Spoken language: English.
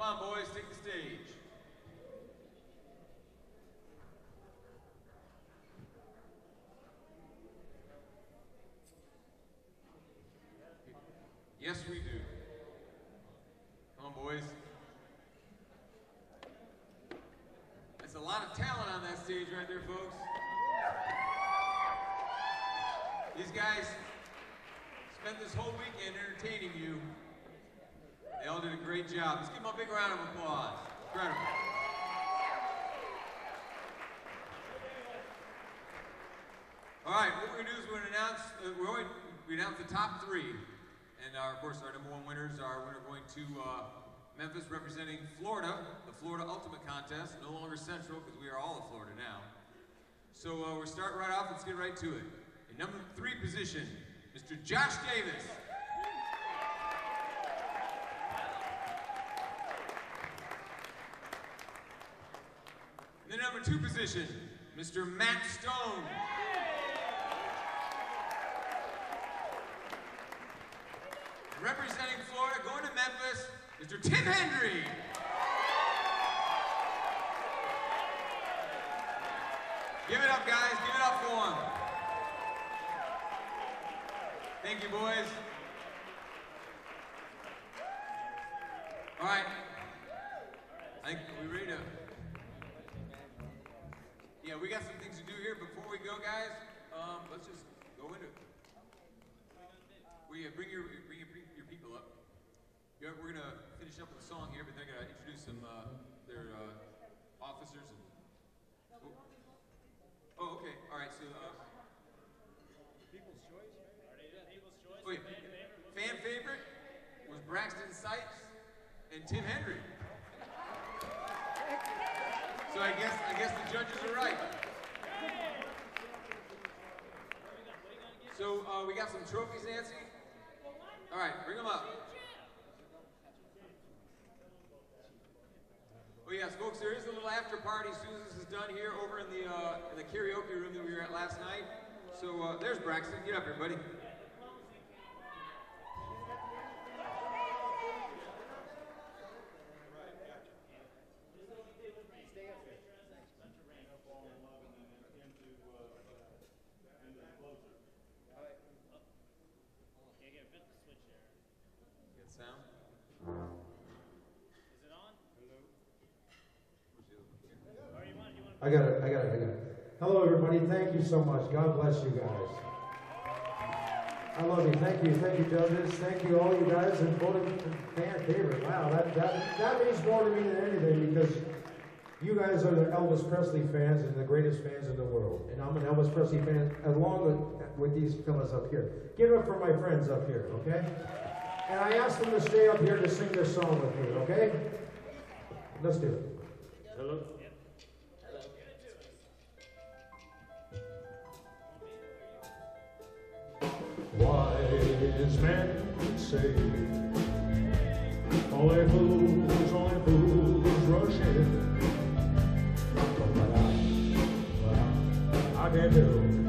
Come on, boys, take the stage. Yes, we do. Come on, boys. There's a lot of talent on that stage right there, folks. These guys spent this whole weekend entertaining you. They all did a great job. Let's give them a big round of applause. Incredible. All right, what we're going to do is we're going to announce, we announce the top three. And of course, our #1 winners are, we're going to Memphis representing Florida, the Florida Ultimate Contest, no longer Central because we are all of Florida now. So we're starting right off, let's get right to it. In number 3 position, Mr. Josh Davis. In the number 2 position, Mr. Matt Stone. Representing Florida, going to Memphis, Mr. Tim Hendry. Give it up, guys. Give it up for him. Thank you, boys. All right. Are we ready to? Yeah, we got some things to do here. Before we go, guys, let's just go into it. Bring your people up. We're gonna finish up with a song here, but they're gonna introduce some their officers and. Oh, okay. All right. So. People's choice. People's choice. Oh, yeah. Fan favorite was Braxton, Sykes, and Tim Hendry. So I guess the judges are right. So we got some trophies, Nancy. All right, bring them up. Oh yes, folks, there is a little after party as soon as this is done here over in the karaoke room that we were at last night. So there's Braxton. Get up here, buddy. I got it. Hello, everybody. Thank you so much. God bless you guys. I love you. Thank you, judges. Thank you, all you guys, and voting fan favorite. Wow, that means more to me than anything because you guys are the Elvis Presley fans and the greatest fans in the world. And I'm an Elvis Presley fan along with these fellas up here. Give it up for my friends up here, okay? And I asked them to stay up here to sing this song with me, okay? Let's do it. Hello? Wise men say only fools rush in. But I can't do